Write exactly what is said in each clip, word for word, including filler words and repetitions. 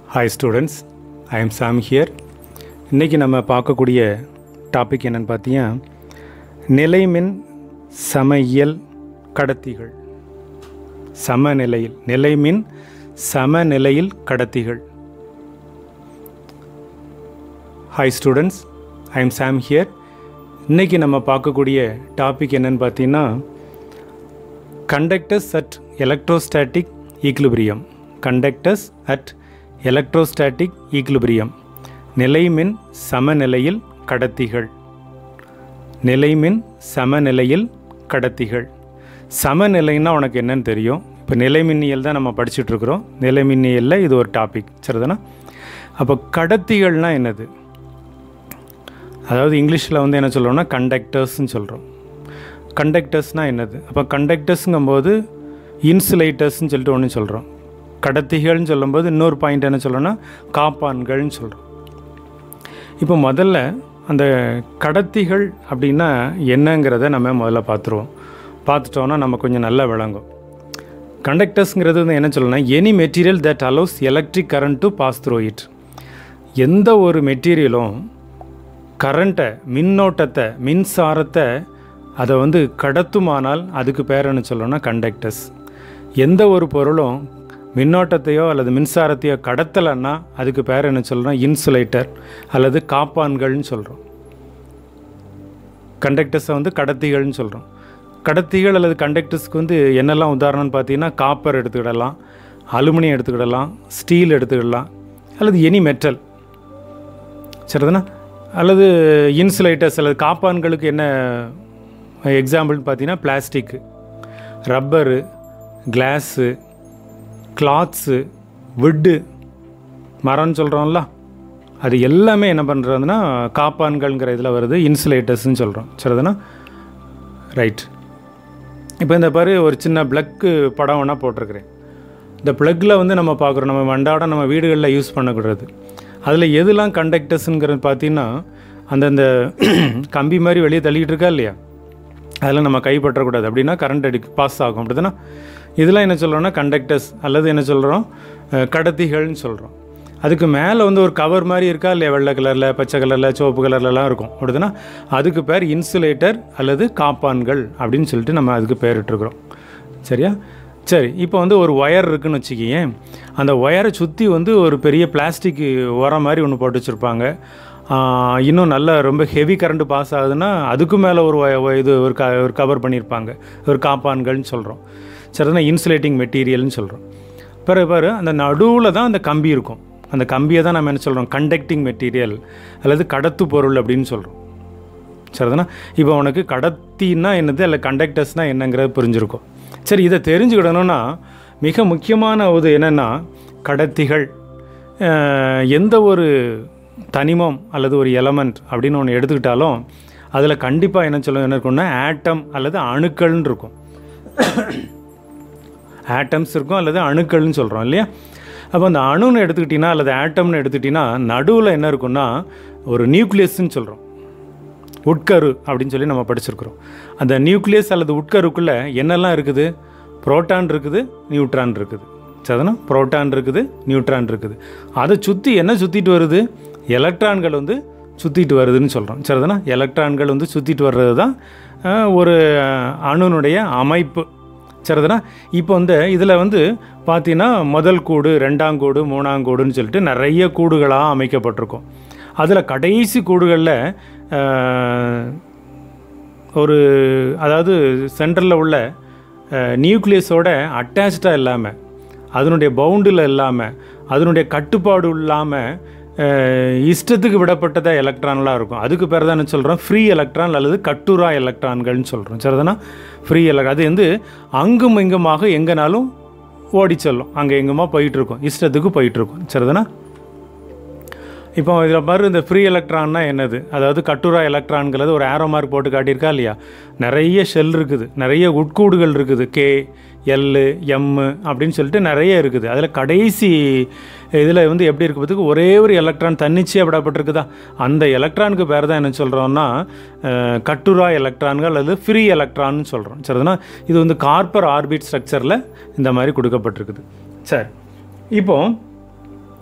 Hi students, I am Sam here. இன்றைக்கி நம்ம பார்க்கக்கூடிய டாபிக் என்னென்னு பார்த்தீங்கன்னா நிலைமின் சமயியல் கடத்திகள். சமநிலையில் நிலைமின் சமநிலையில் கடத்திகள். Hi students, I am Sam here. இன்றைக்கி நம்ம பார்க்கக்கூடிய டாபிக் என்னென்னு பார்த்தீங்கன்னா conductors at electrostatic equilibrium. Conductors at electrostatic equilibrium. நிலைமின் சமநிலையில் கடத்திகள். நிலைமின் சமநிலையில் கடத்திகள். சமநிலைன்னா உனக்கு என்னன்னு தெரியும். இப்போ நிலைமின்னியல் தான் நம்ம படிச்சுட்டு இருக்கிறோம். நிலைமின்னியலில் இது ஒரு டாபிக் சரிதானா. அப்போ கடத்திகள்னால் என்னது? அதாவது இங்கிலீஷில் வந்து என்ன சொல்கிறோம்னா கண்டக்டர்ஸ்ன்னு சொல்கிறோம். கண்டக்டர்ஸ்னால் என்னது? அப்போ கண்டக்டர்ஸுங்கும்போது இன்சுலேட்டர்ஸ்ன்னு சொல்லிட்டு ஒன்று சொல்கிறோம். கடத்திகள்னு சொல்லும்போது இன்னொரு பாயிண்ட் என்ன சொல்கிறோன்னா காப்பான்கள்னு சொல்கிறோம். இப்போ முதல்ல அந்த கடத்திகள் அப்படின்னா என்னங்கிறத நம்ம முதல்ல பார்த்துருவோம். பார்த்துட்டோன்னா நம்ம கொஞ்சம் நல்லா விளங்கும். கண்டக்டர்ஸுங்கிறது வந்து என்ன சொல்லணும்னா any material that allows electric current to pass through it. எந்த ஒரு மெட்டீரியலும் கரண்ட்டை மின்னோட்டத்தை மின்சாரத்தை அதை வந்து கடத்துமானால் அதுக்கு பேர் என்ன சொல்லணும்னா கண்டக்டர்ஸ். எந்த ஒரு பொருளும் மின்னோட்டத்தையோ அல்லது மின்சாரத்தையோ கடத்தலைன்னா அதுக்கு பேர் என்ன சொல்கிறோம் இன்சுலேட்டர் அல்லது காப்பான்கள்னு சொல்கிறோம். கண்டக்டர்ஸை வந்து கடத்திகள்னு சொல்கிறோம். கடத்திகள் அல்லது கண்டக்டர்ஸ்க்கு வந்து என்னெல்லாம் உதாரணம்னு பார்த்தீங்கன்னா காப்பர் எடுத்துக்கிடலாம், அலுமினியம் எடுத்துக்கிடலாம், ஸ்டீல் எடுத்துக்கிடலாம் அல்லது எனி மெட்டல் சரிதானா. அல்லது இன்சுலேட்டர்ஸ் அல்லது காப்பான்களுக்கு என்ன எக்ஸாம்பிள்னு பார்த்தீங்கன்னா பிளாஸ்டிக்கு, ரப்பரு, கிளாஸு, கிளாத்ஸு, விட்டு, மரம்னு சொல்கிறோம்ல அது எல்லாமே என்ன பண்ணுறதுன்னா காப்பான்கள்ங்கிற இதில் வருது, இன்சுலேட்டர்ஸ்ன்னு சொல்கிறோம் சரிதானா. ரைட். இப்போ இந்த பாரு ஒரு சின்ன ப்ளக்கு படம் வேணால் போட்டிருக்கிறேன். இந்த ப்ளக்கில் வந்து நம்ம பார்க்குறோம் நம்ம அன்றாடம் நம்ம வீடுகளில் யூஸ் பண்ணக்கூடாது. அதில் எதுலாம் கண்டக்டர்ஸுங்கிறது பார்த்தீங்கன்னா அந்தந்த கம்பி மாதிரி வெளியே தள்ளிக்கிட்டு இருக்கா இல்லையா, அதில் நம்ம கைப்பற்றக்கூடாது. அப்படின்னா கரண்ட் அடி பாஸ் ஆகும் அப்படி தானே. இதெல்லாம் என்ன சொல்கிறோன்னா கண்டக்டர்ஸ் அல்லது என்ன சொல்கிறோம் கடத்திகள்னு சொல்கிறோம். அதுக்கு மேலே வந்து ஒரு கவர் மாதிரி இருக்கா இல்லையா, வெள்ளை கலரில், பச்சை கலரில், சிவப்பு கலர்லலாம் இருக்கும் அப்படின்னா அதுக்கு பேர் இன்சுலேட்டர் அல்லது காப்பான்கள் அப்படின்னு சொல்லிட்டு நம்ம அதுக்கு பேர் இட்டுருக்குறோம் சரியா. சரி, இப்போ வந்து ஒரு ஒயர் இருக்குதுன்னு வச்சுக்கிங்க. அந்த ஒயரை சுற்றி வந்து ஒரு பெரிய பிளாஸ்டிக் உரம் மாதிரி ஒன்று போட்டு வச்சுருப்பாங்க. இன்னும் நல்லா ரொம்ப ஹெவி கரண்ட்டு பாஸ் ஆகுதுன்னா அதுக்கு மேலே ஒரு இது ஒரு க ஒரு கவர் பண்ணியிருப்பாங்க, ஒரு காப்பான்கள்னு சொல்கிறோம் சரிதான். இன்சுலேட்டிங் மெட்டீரியல்னு சொல்கிறோம். பிறகு பாரு அந்த நடுவில் தான் அந்த கம்பி இருக்கும். அந்த கம்பியை தான் நம்ம என்ன சொல்கிறோம் கண்டக்டிங் மெட்டீரியல் அல்லது கடத்து பொருள் அப்படின்னு சொல்கிறோம் சரிதானா. இப்போ உனக்கு கடத்தின்னா என்னது அல்ல கண்டக்டர்ஸ்னால் என்னங்கிறது புரிஞ்சுருக்கும். சரி, இதை தெரிஞ்சுக்கிடணும்னா மிக முக்கியமான ஒரு என்னென்னா கடத்திகள் எந்த ஒரு தனிமம் அல்லது ஒரு எலமெண்ட் அப்படின்னு ஒன்று எடுத்துக்கிட்டாலும் அதில் கண்டிப்பாக என்ன சொல்ல என்ன இருக்கும்னா ஆட்டம் அல்லது அணுக்கள்னு இருக்கும். ஆட்டம்ஸ் இருக்கும் அல்லது அணுக்கள்னு சொல்கிறோம் இல்லையா. அப்போ அந்த அணுன்னு எடுத்துக்கிட்டிங்கன்னா அல்லது ஆட்டம்னு எடுத்துக்கிட்டிங்கன்னா நடுவில் என்ன இருக்குன்னா ஒரு நியூக்ளியஸ்ன்னு சொல்கிறோம், உட்கரு அப்படின்னு சொல்லி நம்ம படிச்சிருக்கிறோம். அந்த நியூக்ளியஸ் அல்லது உட்கருக்குள்ளே என்னெல்லாம் இருக்குது? புரோட்டான் இருக்குது, நியூட்ரான் இருக்குது சரிதானா. புரோட்டான் இருக்குது, நியூட்ரான் இருக்குது. அதை சுற்றி என்ன சுற்றிட்டு வருது? எலக்ட்ரான்கள் வந்து சுற்றிட்டு வருதுன்னு சொல்கிறோம் சரிதானா. எலக்ட்ரான்கள் வந்து சுற்றிட்டு வர்றது தான் ஒரு அணுனுடைய அமைப்பு சரிதானா. இப்போ வந்து இதில் வந்து பார்த்தீங்கன்னா முதல் கூடு, ரெண்டாம் கூடு, மூணாம் கூடுன்னு சொல்லிட்டு நிறைய கூடுகளாக அமைக்கப்பட்டிருக்கும். அதில் கடைசி கூடுகளில் ஒரு அதாவது சென்டரில் உள்ள நியூக்ளியஸோட அட்டாச்சாக இல்லாமல், அதனுடைய பவுண்டில் இல்லாமல், அதனுடைய கட்டுப்பாடு இல்லாமல் இஷ்டத்துக்கு விடப்பட்டதாக எலக்ட்ரான்லாம் இருக்கும். அதுக்கு பேர் தான் என்ன சொல்கிறோம் ஃப்ரீ எலக்ட்ரான் அல்லது கட்டுரா எலக்ட்ரான்கள்னு சொல்கிறோம் சரிதானா. ஃப்ரீ எலக்ட்ரான் அது வந்து அங்கும் இங்குமாக எங்கேனாலும் ஓடி செல்லும், அங்கே எங்குமா போயிட்டுருக்கும், இஷ்டத்துக்கு போயிட்டுருக்கும் சரிதானா. இப்போ இதில் பாரு இந்த ஃப்ரீ எலக்ட்ரான்னா என்னது? அதாவது கட்டுரா எலக்ட்ரான்கிறது ஒரு ஆரோ மார்க் போட்டு காட்டியிருக்கா இல்லையா. நிறைய ஷெல் இருக்குது, நிறைய உட்கூடுகள் இருக்குது, கே எல்லு எம்மு அப்படின்னு சொல்லிட்டு நிறைய இருக்குது. அதில் கடைசி இதில் வந்து எப்படி இருக்கிறதுக்கு ஒரே ஒரு எலக்ட்ரான் தன்னிச்சையாக விடப்பட்டிருக்குதா, அந்த எலக்ட்ரானுக்கு பேர் தான் என்ன சொல்கிறோன்னா கட்டுரா எலக்ட்ரான்கள் அல்லது ஃப்ரீ எலக்ட்ரான்னு சொல்கிறோம் சரிதானா. இது வந்து கார்பர் ஆர்பிட் ஸ்ட்ரக்சரில் இந்த மாதிரி கொடுக்கப்பட்டிருக்குது. சரி, இப்போது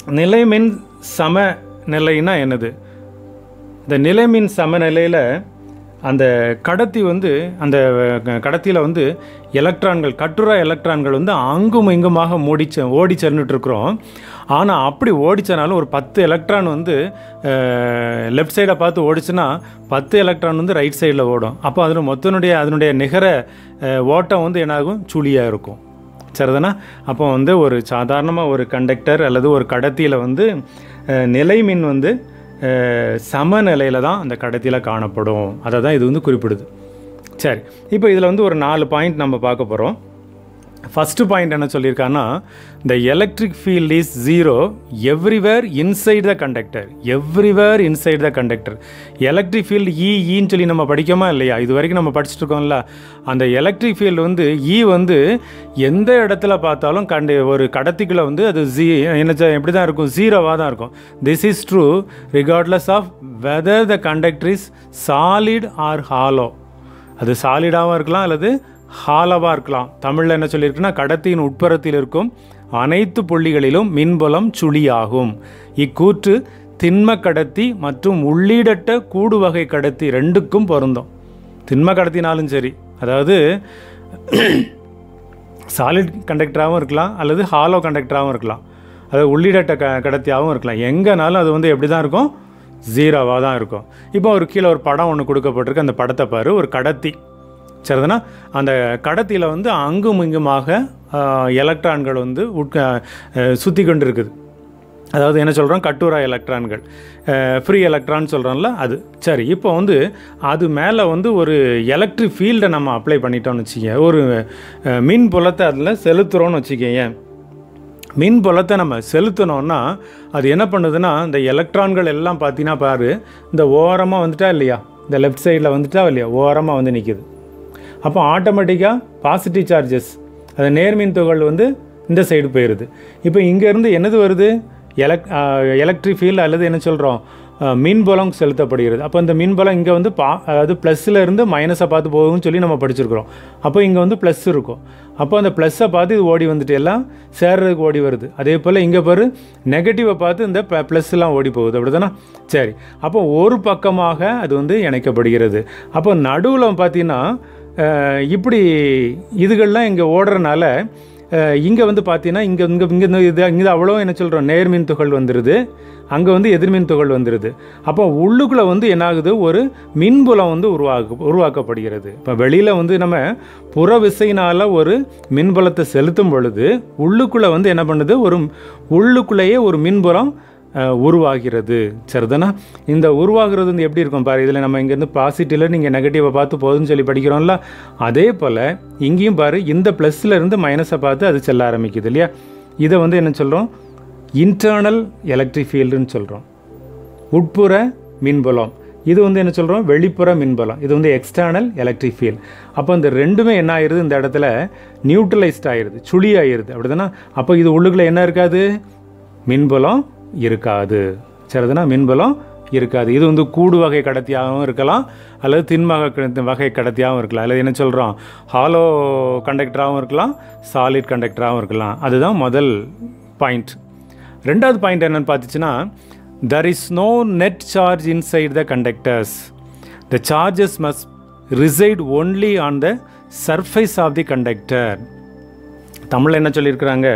நிலைமின் சமநிலைன்னா என்னது? இந்த நிலைமின் சமநிலையில் அந்த கடத்தி வந்து அந்த கடத்தியில் வந்து எலக்ட்ரான்கள் கட்டுரா எலக்ட்ரான்கள் வந்து அங்கும் இங்குமாக மூடிச்ச ஓடி சென்றுட்டுருக்குறோம். ஆனால் அப்படி ஓடிச்சனாலும் ஒரு பத்து எலக்ட்ரான் வந்து லெஃப்ட் சைடை பார்த்து ஓடிச்சுன்னா பத்து எலக்ட்ரான் வந்து ரைட் சைடில் ஓடும். அப்போ அதில் மொத்தனுடைய அதனுடைய நிகர ஓட்டம் வந்து என்னாகும்? சுழியாக இருக்கும். சரிதானா? அப்போ வந்து ஒரு சாதாரணமாக ஒரு கண்டக்டர் அல்லது ஒரு கடத்தியில் வந்து நிலைமின் வந்து சமநிலையில் தான் அந்த கடத்தியில் காணப்படும். அதை தான் இது வந்து குறிப்பிடுது. சரி, இப்போ இதில் வந்து ஒரு நாலு பாயிண்ட் நம்ம பார்க்க போகிறோம். ஃபஸ்ட்டு பாயிண்ட் என்ன சொல்லியிருக்காங்கன்னா, the electric field is zero everywhere inside the conductor. Everywhere inside the conductor. Electric field E ஈன்னு சொல்லி நம்ம படிக்கமா இல்லையா? இது வரைக்கும் நம்ம படிச்சுட்டு இருக்கோம்ல. அந்த எலக்ட்ரிக் ஃபீல்டு வந்து இ வந்து எந்த இடத்துல பார்த்தாலும் கண்டு ஒரு கடத்திக்குள்ளே வந்து அது ஜீ என்ன எப்படி தான் இருக்கும்? ஜீரோவாக தான் இருக்கும். This is true regardless of whether the conductor is solid or hollow. அது சாலிடாகவும் இருக்கலாம் அல்லது ஹாலவாக இருக்கலாம். தமிழில் என்ன சொல்லியிருக்குன்னா, கடத்தியின் உட்புறத்தில் இருக்கும் அனைத்து புள்ளிகளிலும் மின்புலம் சுழியாகும். இக்கூற்று திண்ம கடத்தி மற்றும் உள்ளீடற்ற கூடு வகை கடத்தி ரெண்டுக்கும் பொருந்தும். திண்ம கடத்தினாலும் சரி, அதாவது சாலிட் கண்டக்டராகவும் இருக்கலாம் அல்லது ஹாலோ கண்டக்டராகவும் இருக்கலாம், அதாவது உள்ளீடற்ற க கடத்தியாகவும் இருக்கலாம். எங்கேனாலும் அது வந்து எப்படி தான் இருக்கும்? ஜீரோவாக தான் இருக்கும். இப்போ ஒரு கீழே ஒரு படம் ஒன்று கொடுக்கப்பட்டிருக்கு. அந்த படத்தை பாரு. ஒரு கடத்தி, சரிதானா? அந்த கடத்தியில் வந்து அங்கும் இங்குமாக எலக்ட்ரான்கள் வந்து உட்க சுற்றி கொண்டு இருக்குது. அதாவது என்ன சொல்கிறோம்? கட்டுரா எலக்ட்ரான்கள், ஃப்ரீ எலக்ட்ரான் சொல்கிறோம்ல அது. சரி, இப்போ வந்து அது மேலே வந்து ஒரு எலக்ட்ரிக் ஃபீல்டை நம்ம அப்ளை பண்ணிட்டோம்னு வச்சுக்க, ஒரு மின் புலத்தை அதில் செலுத்துகிறோன்னு வச்சுக்கேன். மின் புலத்தை நம்ம செலுத்தினோன்னா அது என்ன பண்ணுதுன்னா, இந்த எலக்ட்ரான்கள் எல்லாம் பார்த்தீங்கன்னா பாரு, இந்த ஓரமாக வந்துட்டா இல்லையா? இந்த லெஃப்ட் சைடில் வந்துட்டா இல்லையா? ஓரமாக வந்து நிற்கிது. அப்போ ஆட்டோமேட்டிக்காக பாசிட்டிவ் சார்ஜஸ், அது நேர்மின் துகள் வந்து இந்த சைடு போயிடுது. இப்போ இங்கேருந்து என்னது வருது? எலக் எலக்ட்ரிக் ஃபீல்டு அல்லது என்ன சொல்கிறோம்? மின்புலம் செலுத்தப்படுகிறது. அப்போ இந்த மின்புலம் இங்கே வந்து பா அதாவது ப்ளஸ்ஸில் இருந்து மைனஸை பார்த்து போகும்னு சொல்லி நம்ம படிச்சிருக்கிறோம். அப்போ இங்கே வந்து ப்ளஸ் இருக்கும். அப்போ அந்த ப்ளஸ்ஸை பார்த்து இது ஓடி வந்துட்டு எல்லாம் சேர்றதுக்கு ஓடி வருது. அதே போல் இங்கே பாரு, நெகட்டிவை பார்த்து இந்த ப்ளஸ்லாம் ஓடி போகுது. அப்படி தானே? சரி, அப்போ ஒரு பக்கமாக அது வந்து இணைக்கப்படுகிறது. அப்போ நடுவில் பார்த்தீங்கன்னா இப்படி இதுகள்லாம் இங்கே ஓடுறதுனால இங்கே வந்து பார்த்தீங்கன்னா இங்கே இங்கே இங்கே இது இங்கே அவ்வளோ என்ன சொல்கிறோம்? நேர்மின் துகள் வந்துடுது, அங்கே வந்து எதிர்மின் துகள் வந்துடுது. அப்போ உள்ளுக்குள்ளே வந்து என்னாகுது? ஒரு மின்புலம் வந்து உருவாக்கு உருவாக்கப்படுகிறது. இப்போ வெளியில் வந்து நம்ம புற விசையினால் ஒரு மின்புலத்தை செலுத்தும் பொழுது உள்ளுக்குள்ளே வந்து என்ன பண்ணுது? ஒரு உள்ளுக்குள்ளேயே ஒரு மின்புலம் உருவாகிறது. சரிதானா? இந்த உருவாகிறது வந்து எப்படி இருக்கும் பாரு. இதில் நம்ம இங்கேருந்து பாசிட்டிவில் நீங்கள் நெகட்டிவை பார்த்து போதுன்னு சொல்லி படிக்கிறோம்ல, அதே போல் இங்கேயும் பாரு, இந்த ப்ளஸ்ஸில் இருந்து மைனஸை பார்த்து அது செல்ல ஆரம்பிக்குது இல்லையா? இதை வந்து என்ன சொல்கிறோம்? இன்டர்னல் எலக்ட்ரிக் ஃபீல்டுன்னு சொல்கிறோம். உட்புற மின்புலம். இது வந்து என்ன சொல்கிறோம்? வெளிப்புற மின்புலம். இது வந்து எக்ஸ்டர்னல் எலக்ட்ரிக் ஃபீல்டு. அப்போ இந்த ரெண்டுமே என்ன ஆயிடுது? இந்த இடத்துல நியூட்ரலைஸ்ட் ஆயிடுது, சுழி ஆயிடுது. அப்படி தானே? அப்போ இது உள்ளுக்குள்ளே என்ன இருக்காது? மின்புலம் இருக்காது. சரிதானா? மின்புலம் இருக்காது. இது வந்து கூடு வகை கடத்தியாகவும் இருக்கலாம் அல்லது திண்மக வகை கடத்தியாகவும் இருக்கலாம். அல்லது என்ன சொல்கிறோம்? ஹாலோ கண்டக்டராகவும் இருக்கலாம், சாலிட் கண்டக்டராகவும் இருக்கலாம். அதுதான் முதல் பாயிண்ட். ரெண்டாவது பாயிண்ட் என்னென்னு பார்த்துச்சுன்னா, there is no net charge inside the conductors. The charges must reside only on the surface of the conductor. தமிழில் என்ன சொல்லியிருக்கிறாங்க?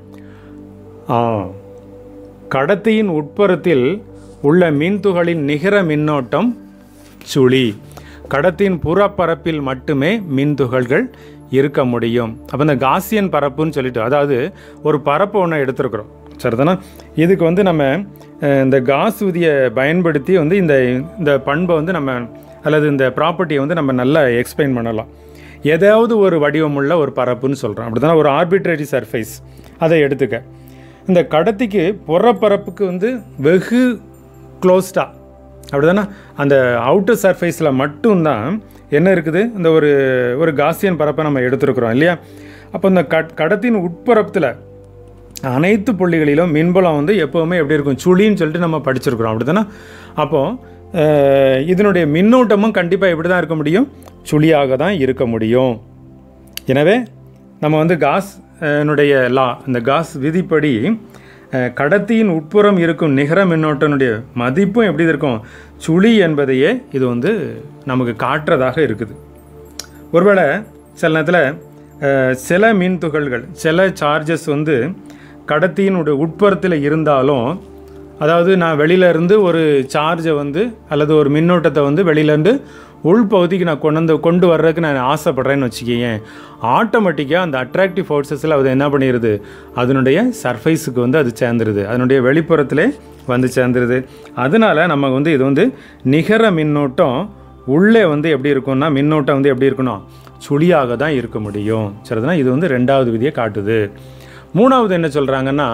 கடத்தியின் உட்புறத்தில் உள்ள மின்துகளின் நிகர மின்னோட்டம் சுழி. கடத்தியின் புறப்பரப்பில் மட்டுமே மின்துகள்கள் இருக்க முடியும். அப்போ இந்த காசியன் பரப்புன்னு சொல்லிட்டு, அதாவது ஒரு பரப்பு ஒன்று எடுத்துருக்குறோம். சரிதானா? இதுக்கு வந்து நம்ம இந்த காஸ் விதியை பயன்படுத்தி வந்து இந்த இந்த பண்பை வந்து நம்ம அல்லது இந்த ப்ராப்பர்ட்டியை வந்து நம்ம நல்லா எக்ஸ்பிளைன் பண்ணலாம். ஏதாவது ஒரு வடிவமுள்ள ஒரு பரப்புன்னு சொல்கிறோம். அப்படி தானே? ஒரு ஆர்பிட்ரரி சர்ஃபேஸ் அதை எடுத்துக்க. இந்த கடத்திக்கு புறப்பரப்புக்கு வந்து வெகு க்ளோஸ்டாக, அப்படி தானே, அந்த அவுட்டர் சர்ஃபேஸில் மட்டும்தான் என்ன இருக்குது? இந்த ஒரு ஒரு காசியன் பரப்பை நம்ம எடுத்துருக்குறோம் இல்லையா? அப்போ இந்த க கடத்தின் உட்பரப்பில் அனைத்து புள்ளிகளிலும் மின்புலம் வந்து எப்போவுமே எப்படி இருக்கும்? சுழின்னு சொல்லிட்டு நம்ம படிச்சிருக்கிறோம். அப்படி தானே? அப்போது இதனுடைய மின்னோட்டமும் கண்டிப்பாக எப்படி தான் இருக்க முடியும்? சுழியாக தான் இருக்க முடியும். எனவே நம்ம வந்து காஸ் னுடைய லா, இந்த காஸ் விதிப்படி கடத்தியின் உட்புறம் இருக்கும் நிகர மின்னோட்டனுடைய மதிப்பும் எப்படி இருக்கும், சுழி என்பதையே இது வந்து நமக்கு காட்டுறதாக இருக்குது. ஒருவேளை சில நேரத்தில் சில மின் துகள்கள், சில சார்ஜஸ் வந்து கடத்தியினுடைய உட்புறத்தில் இருந்தாலும், அதாவது நான் வெளியிலேருந்து ஒரு சார்ஜை வந்து அல்லது ஒரு மின்னோட்டத்தை வந்து வெளியிலேருந்து உள்பகுதிக்கு நான் கொண்டு வந்து கொண்டு வர்றதுக்கு நான் ஆசைப்பட்றேன்னு வச்சுக்கேன், ஆட்டோமேட்டிக்காக அந்த அட்ராக்டிவ் ஃபோர்ஸஸில் அது என்ன பண்ணிடுது, அதனுடைய சர்ஃபேஸுக்கு வந்து அது சேர்ந்துருது, அதனுடைய வெளிப்புறத்திலே வந்து சேர்ந்துருது. அதனால் நம்ம வந்து இது வந்து நிகர மின்னோட்டம் உள்ளே வந்து எப்படி இருக்கும்னா, மின்னோட்டம் வந்து எப்படி இருக்கணும், சுழியாக தான் இருக்க முடியும். சரிதான், இது வந்து ரெண்டாவது விதியை காட்டுது. மூணாவது என்ன சொல்கிறாங்கன்னா,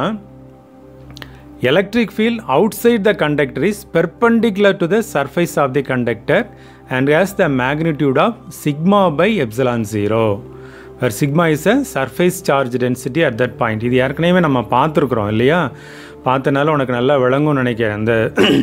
electric field outside the conductor is perpendicular to the surface of the conductor and has the magnitude of sigma by epsilon zero, where sigma is a surface charge density at that point. இது ஏற்கனவே நம்ம பார்த்துருக்குறோம் இல்லையா, பார்த்தனால உனக்கு நல்லா விளங்கும்னு நினைக்கிறேன். அந்த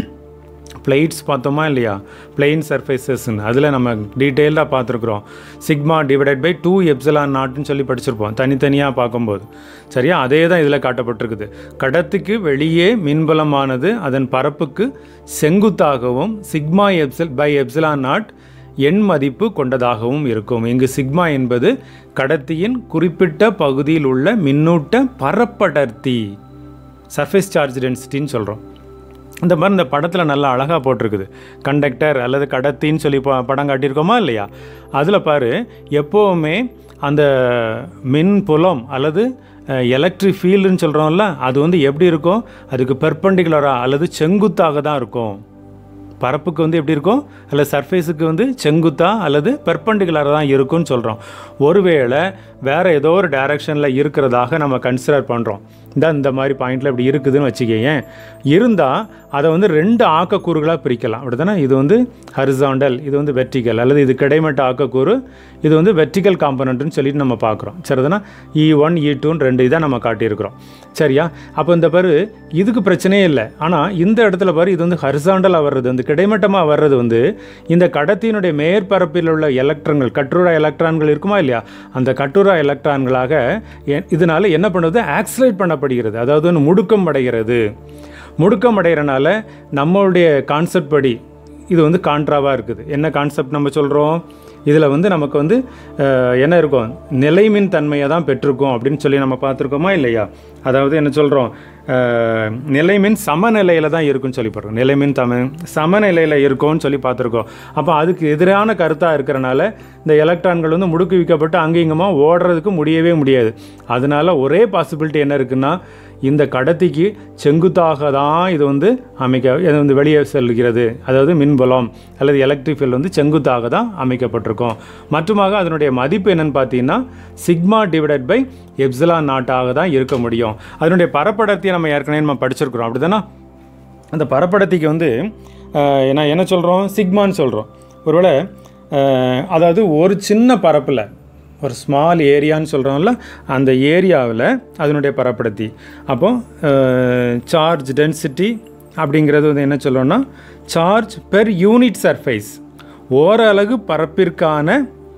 plates பார்த்தோமா இல்லையா, பிளெயின் சர்ஃபேசஸ்ன்னு, அதில் நம்ம டீட்டெயிலாக பார்த்துருக்குறோம். Sigma divided by two epsilon நாட்னு சொல்லி படிச்சிருப்போம் தனித்தனியாக பார்க்கும்போது. சரியா, அதே தான் இதில் காட்டப்பட்டிருக்குது. கடத்துக்கு வெளியே மின்புலமானது அதன் பரப்புக்கு செங்குத்தாகவும் சிக்மா எப்சில் பை எப்சிலான் நாட் எண் மதிப்பு கொண்டதாகவும் இருக்கும். இங்கு சிக்மா என்பது கடத்தியின் குறிப்பிட்ட பகுதியில் உள்ள மின்னூட்ட பரப்படர்த்தி, சர்ஃபேஸ் சார்ஜ் டென்சிட்டின்னு சொல்கிறோம். இந்த மாதிரி இந்த படத்தில் நல்லா அழகாக போட்டிருக்குது. கண்டக்டர் அல்லது கடத்தின்னு சொல்லி ப படம் காட்டியிருக்கோமா இல்லையா, அதில் பாரு, எப்போவுமே அந்த மின் புலம் அல்லது எலக்ட்ரிக் ஃபீல்டுன்னு சொல்கிறோம்ல, அது வந்து எப்படி இருக்கும், அதுக்கு பெர்பெண்டிகுலராக அல்லது செங்குத்தாக தான் இருக்கும். பரப்புக்கு வந்து எப்படி இருக்கும், அல்லது சர்ஃபேஸுக்கு வந்து செங்குத்தா அல்லது பெர்பெண்டிகுலராக தான் இருக்கும்னு சொல்கிறோம். ஒருவேளை வேறு ஏதோ ஒரு டைரக்ஷனில் இருக்கிறதாக நம்ம கன்சிடர் பண்ணுறோம். இந்த இந்த மாதிரி பாயிண்டில் இப்படி இருக்குதுன்னு வச்சுக்கோங்க, இருந்தால் அதை வந்து ரெண்டு ஆக்கக்கூறுகளாக பிரிக்கலாம். அப்படி தானே, இது வந்து ஹரிசாண்டல், இது வந்து வெர்டிக்கல், அல்லது இது கிடைமட்ட ஆக்கக்கூறு, இது வந்து வெர்டிக்கல் காம்பனண்ட்டுன்னு சொல்லிட்டு நம்ம பார்க்குறோம். சரிதானா, இ ஒன் இ டூன்னு ரெண்டு இதாக நம்ம காட்டியிருக்கிறோம். சரியா, அப்போ இந்த பாரு இதுக்கு பிரச்சனையே இல்லை. ஆனால் இந்த இடத்துல பாரு, இது வந்து ஹரிசாண்டலாக வர்றது, வந்து கிடைமட்டமாக வர்றது வந்து இந்த கடத்தியினுடைய மேற்பரப்பில் உள்ள எலக்ட்ரான்கள், கட்டுரா எலக்ட்ரான்கள் இருக்குமா இல்லையா, அந்த கட்டுரா எலக்ட்ரான்களாக இதனால் என்ன பண்ணுறது, ஆக்சிலேட் பண்ணப்படுகிறது, அதாவது வந்து முடுக்கம் அடைகிறது. முடுக்கம் அடைகிறனால நம்மளுடைய கான்செப்ட் படி இது வந்து கான்ட்ராவாக இருக்குது. என்ன கான்செப்ட் நம்ம சொல்கிறோம், இதில் வந்து நமக்கு வந்து என்ன இருக்கும், நிலைமின் தன்மையை தான் பெற்றிருக்கோம் அப்படின்னு சொல்லி நம்ம பார்த்துருக்கோமா இல்லையா. அதாவது என்ன சொல்கிறோம், நிலைமின் சமநிலையில் தான் இருக்குன்னு சொல்லி போடுறோம். நிலைமின் தம சமநிலையில் இருக்கும்னு சொல்லி பார்த்துருக்கோம். அப்போ அதுக்கு எதிரான கருத்தாக இருக்கிறனால இந்த எலக்ட்ரான்கள் வந்து முடுக்குவிக்கப்பட்டு அங்கே இங்கேமா ஓடுறதுக்கு முடியவே முடியாது. அதனால ஒரே பாசிபிலிட்டி என்ன இருக்குன்னா, இந்த கடத்திக்கு செங்குத்தாக தான் இது வந்து அமைக்க, இது வந்து வெளியே செல்கிறது, அதாவது மின்புலம் அல்லது எலக்ட்ரிக் ஃபீல்டு வந்து செங்குத்தாக தான் அமைக்கப்பட்டிருக்கும். மற்றுமாக அதனுடைய மதிப்பு என்னென்னு பார்த்தீங்கன்னா சிக்மா டிவைடட் பை எப்சிலான் நாட்டாக தான் இருக்க முடியும். அதனுடைய பரப்படர்த்தியை நம்ம ஏற்கனவே நம்ம படிச்சிருக்கிறோம். அப்படி தானே, அந்த பரப்படர்த்திக்கு வந்து நான் என்ன சொல்கிறோம், சிக்மான்னு சொல்கிறோம். ஒருவேளை அதாவது ஒரு சின்ன பரப்பில், ஒரு ஸ்மால் ஏரியான்னு சொல்கிறோம்ல, அந்த ஏரியாவில் அதனுடைய பரப்படர்த்தி. அப்போ சார்ஜ் டென்சிட்டி அப்படிங்கிறது வந்து என்ன சொல்லணும்னா, சார்ஜ் பெர் யூனிட் சர்ஃபேஸ், ஓரலகு பரப்பிற்கான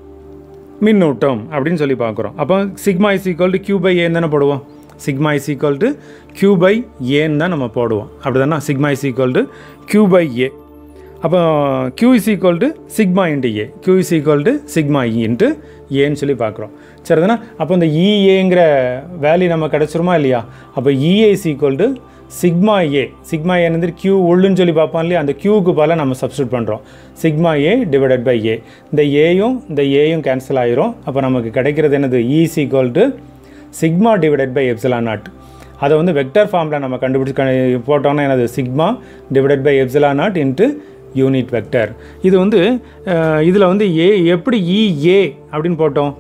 மின்னூட்டம் அப்படின்னு சொல்லி பார்க்குறோம். அப்போ sigma is equal to Q by ஏன்னு தானே போடுவோம். Sigma is equal to Q by ஏன்னு தான் நம்ம போடுவோம். அப்படி தானே, sigma is equal to Q by A. அப்போ Q is equal to sigma into A, Q is equal to sigma E into ஏன்னு சொல்லி பார்க்குறோம். சரிதானா, அப்போ இந்த இஏங்கிற வேல்யூ நம்ம கிடச்சிருமா இல்லையா. அப்போ E A is equal to sigma A, sigma A வந்து கியூ உள்ளுன்னு சொல்லி பார்ப்போம் இல்லையா, அந்த கியூக்கு பல நம்ம சப்ஸ்டியூட் பண்ணுறோம். Sigma A divided by A, இந்த ஏயும் இந்த ஏயும் கேன்சல் ஆகிரும். அப்போ நமக்கு கிடைக்கிறது என்னது, E is equal to sigma divided by epsilon naught. அதை வந்து வெக்டர் ஃபார்மில் நம்ம கண்டுபிடிச்சி போட்டோம்னா என்னது, sigma divided by epsilon naught into unit vector. இது வந்து இதில் வந்து ஏ எப்படி இஏ அப்படின்னு போட்டோம்,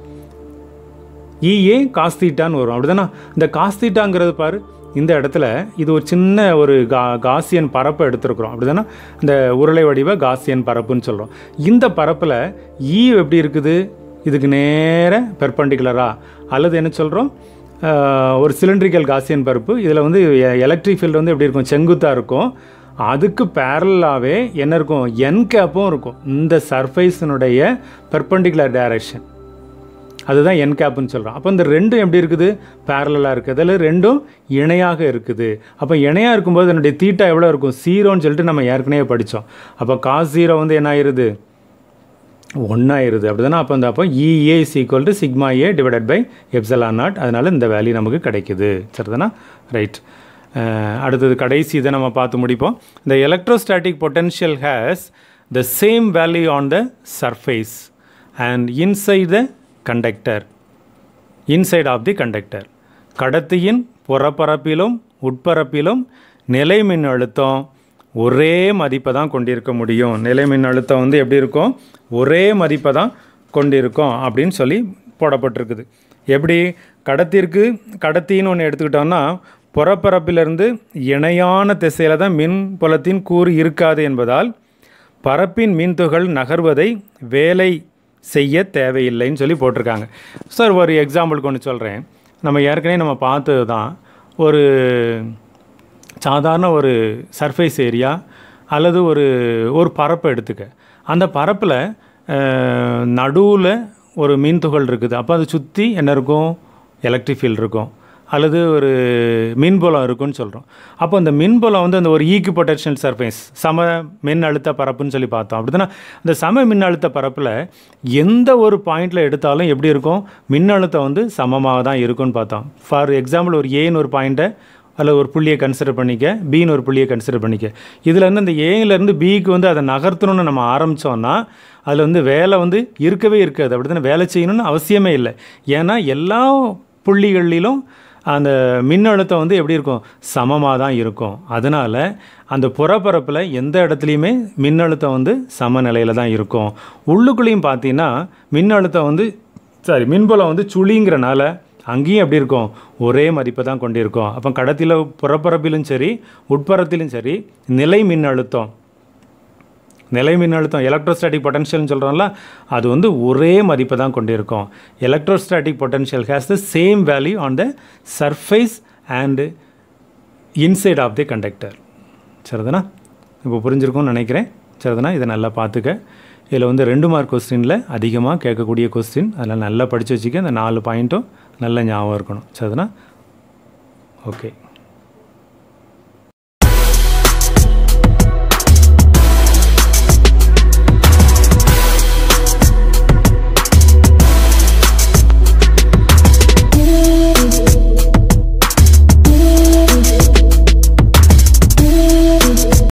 இஏ காஸ்தீட்டான்னு வரும். அப்படி தானே, இந்த காஸ்தீட்டாங்கிறது பாரு, இந்த இடத்துல இது ஒரு சின்ன ஒரு கா காசியன் பரப்பை எடுத்துருக்குறோம். அப்படி தானே, இந்த உருளை வடிவ காசியன் பரப்புன்னு சொல்கிறோம். இந்த பரப்பில் ஈ எப்படி இருக்குது, இதுக்கு நேர பெர்பெண்டிகுலராக, அல்லது என்ன சொல்கிறோம், ஒரு சிலிண்ட்ரிக்கல் காசியன் பரப்பு. இதில் வந்து எலக்ட்ரிக் ஃபீல்டு வந்து எப்படி இருக்கும், செங்குத்தாக இருக்கும். அதுக்கு பேரலாகவே என்ன இருக்கும், என் கேப்பும் இருக்கும், இந்த சர்ஃபேஸினுடைய பெர்பெண்டிகுலர் டைரக்ஷன். அதுதான் என் கேப்னு சொல்கிறோம். அப்போ இந்த ரெண்டும் எப்படி இருக்குது? பேரலாக இருக்குது. அதில் ரெண்டும் இணையாக இருக்குது. அப்போ இணையாக இருக்கும்போது என்னுடைய தீட்டா எவ்வளோ இருக்கும்? ஜீரோன்னு சொல்லிட்டு நம்ம ஏற்கனவே படித்தோம். அப்போ காஸ் ஜீரோ வந்து என்ன ஆயிடுது? ஒன்றாயிருது. அப்படி தானே? அப்போ இந்த அப்போ E A is equal to sigma A divided by epsilon naught. அதனால் இந்த வேல்யூ நமக்கு கிடைக்குது. சரிதானா? ரைட். அடுத்தது கடைசி இதை நம்ம பார்த்து முடிப்போம். இந்த electrostatic potential has the same value on the surface and inside the conductor, inside of the conductor. கடத்தியின் புறப்பரப்பிலும் உட்பரப்பிலும் நிலை மின்னழுத்தம் ஒரே மதிப்பை தான் கொண்டிருக்க முடியும். நிலை மின்னழுத்தம் வந்து எப்படி இருக்கும்? ஒரே மதிப்பை தான் கொண்டிருக்கும் அப்படின்னு சொல்லி போடப்பட்டிருக்குது. எப்படி? கடத்திற்கு கடத்தின்னு ஒன்று எடுத்துக்கிட்டோம்னா புறப்பரப்பிலிருந்து இணையான திசையில் தான் மின் புலத்தின் கூறு இருக்காது என்பதால் பரப்பின் மின்துகள் நகர்வதை வேலை செய்ய தேவையில்லைன்னு சொல்லி போட்டிருக்காங்க. சார் ஒரு எக்ஸாம்பிளுக்கு ஒன்று சொல்கிறேன். நம்ம ஏற்கனவே நம்ம பார்த்தது தான். ஒரு சாதாரண ஒரு சர்ஃபேஸ் ஏரியா அல்லது ஒரு ஒரு பரப்பை எடுத்துக்க. அந்த பரப்பில் நடுவில் ஒரு மின்துகள் இருக்குது. அப்போ அதை சுற்றி என்ன இருக்கும்? எலக்ட்ரிக் ஃபீல்டு இருக்கும் அல்லது ஒரு மின்புலம் இருக்குன்னு சொல்கிறோம். அப்போ அந்த மின்புலம் வந்து அந்த ஒரு ஈக்கு பொட்டன்ஷியல் சர்ஃபேஸ் சம மின் அழுத்த பரப்புன்னு சொல்லி பார்த்தோம். அப்படி தானே? அந்த சம மின் அழுத்த பரப்பில் எந்த ஒரு பாயிண்டில் எடுத்தாலும் எப்படி இருக்கும்? மின்னழுத்தம் வந்து சமமாக தான் இருக்குன்னு பார்த்தோம். ஃபார் எக்ஸாம்பிள் ஒரு ஏன்னு ஒரு பாயிண்ட்டை அதில் ஒரு புள்ளியை கன்சிடர் பண்ணிக்க, பின்னு ஒரு புள்ளியை கன்சிடர் பண்ணிக்க. இதில் இருந்து இந்த ஏலேருந்து பிக்கு வந்து அதை நகர்த்தணும்னு நம்ம ஆரம்பித்தோன்னா அதில் வந்து வேலை வந்து இருக்கவே இருக்காது. அப்படி தானே? வேலை செய்யணும்னு அவசியமே இல்லை. ஏன்னா எல்லா புள்ளிகளிலும் அந்த மின்னழுத்தம் வந்து எப்படி இருக்கும்? சமமாக தான் இருக்கும். அதனால் அந்த புறப்பரப்பில் எந்த இடத்துலையுமே மின்னழுத்தம் வந்து சமநிலையில் தான் இருக்கும். உள்ளுக்குள்ளேயும் பார்த்தீங்கன்னா மின்னழுத்தம் வந்து சாரி மின்புலம் வந்து சுழிங்கிறனால அங்கேயும் எப்படி இருக்கும்? ஒரே மதிப்பை தான் கொண்டிருக்கும். அப்போ கடத்தில புறப்பரப்பிலும் சரி உட்புறத்திலும் சரி நிலை மின்னழுத்தம் நிலை மின்னழுத்தம் எலக்ட்ரோஸ்டாட்டிக் பொட்டன்ஷியல்னு சொல்கிறோம்ல, அது வந்து ஒரே மதிப்பை தான் கொண்டிருக்கும். Electrostatic potential has the same value on the surface and inside of the conductor. சரிதானா? இப்போ புரிஞ்சிருக்கும்னு நினைக்கிறேன். சரிதானா? இதை நல்லா பார்த்துக்க. இதில் வந்து ரெண்டு மார்க் கொஸ்டினில் அதிகமாக கேட்கக்கூடிய கொஸ்டின். அதில் நல்லா படித்து வச்சுக்க. இந்த நாலு பாயிண்ட்டும் நல்ல ஞாபகம் இருக்கணும். சரிதானா? ஓகே.